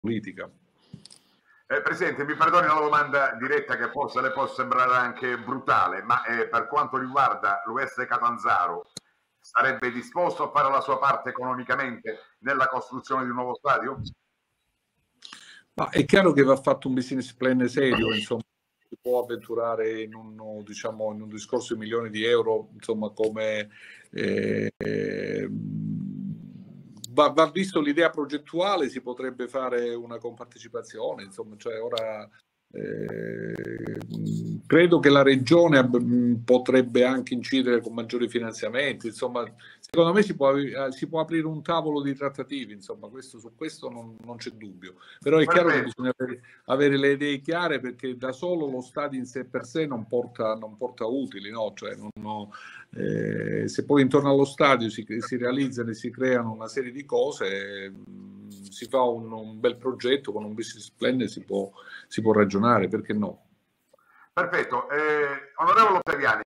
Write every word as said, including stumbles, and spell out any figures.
politica. Eh, Presidente, mi perdoni una domanda diretta che forse le può sembrare anche brutale, ma eh, per quanto riguarda l'U S Catanzaro, sarebbe disposto a fare la sua parte economicamente nella costruzione di un nuovo stadio? Ma è chiaro che va fatto un business plan serio, insomma, si può avventurare in un, diciamo, in un discorso di milioni di euro, insomma, come eh, eh, va, va visto l'idea progettuale, si potrebbe fare una compartecipazione, insomma, cioè ora eh, credo che la regione potrebbe anche incidere con maggiori finanziamenti, insomma, secondo me si può, si può aprire un tavolo di trattative, insomma, questo, su questo non, non c'è dubbio, però è chiaro che bisogna avere, avere le idee chiare, perché da solo lo stadio in sé per sé non porta, non porta utili, no? Cioè, non, no, eh, se poi intorno allo stadio si, si realizzano e si creano una serie di cose, si fa un, un bel progetto con un business plan e si può, si può ragionare, perché no? Perfetto, eh, onorevole Ottaviani.